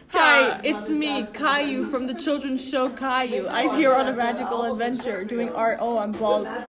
Hi, it's me, Caillou from the children's show Caillou. I'm here on a magical adventure doing art. Oh, I'm bald.